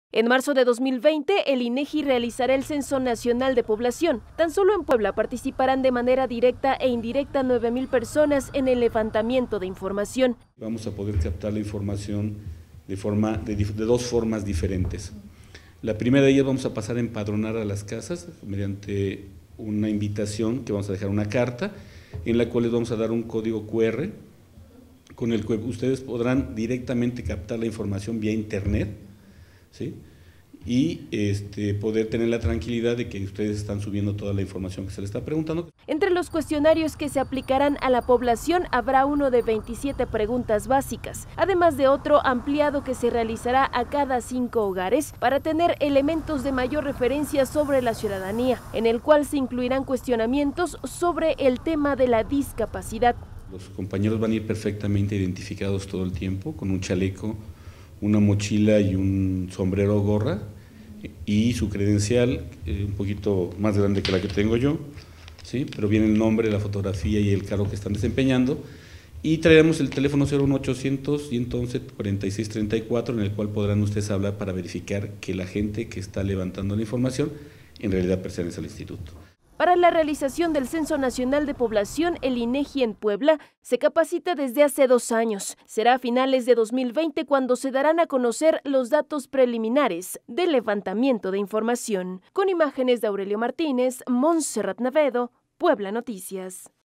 En marzo de 2020, el INEGI realizará el Censo Nacional de Población. Tan solo en Puebla participarán de manera directa e indirecta 9,000 personas en el levantamiento de información. Vamos a poder captar la información de dos formas diferentes. La primera de ellas, vamos a pasar a empadronar a las casas mediante una invitación que vamos a dejar una carta en la cual les vamos a dar un código QR con el que ustedes podrán directamente captar la información vía internet, ¿sí? Y poder tener la tranquilidad de que ustedes están subiendo toda la información que se les está preguntando. Entre los cuestionarios que se aplicarán a la población habrá uno de 27 preguntas básicas, además de otro ampliado que se realizará a cada 5 hogares para tener elementos de mayor referencia sobre la ciudadanía, en el cual se incluirán cuestionamientos sobre el tema de la discapacidad. Los compañeros van a ir perfectamente identificados todo el tiempo, con un chaleco, una mochila y un sombrero o gorra, y su credencial un poquito más grande que la que tengo yo, ¿sí? Pero viene el nombre, la fotografía y el cargo que están desempeñando, y traeremos el teléfono 01800 y entonces 4634, en el cual podrán ustedes hablar para verificar que la gente que está levantando la información en realidad pertenece al instituto. Para la realización del Censo Nacional de Población, el INEGI en Puebla se capacita desde hace 2 años. Será a finales de 2020 cuando se darán a conocer los datos preliminares del levantamiento de información. Con imágenes de Aurelio Martínez, Montserrat Navedo, Puebla Noticias.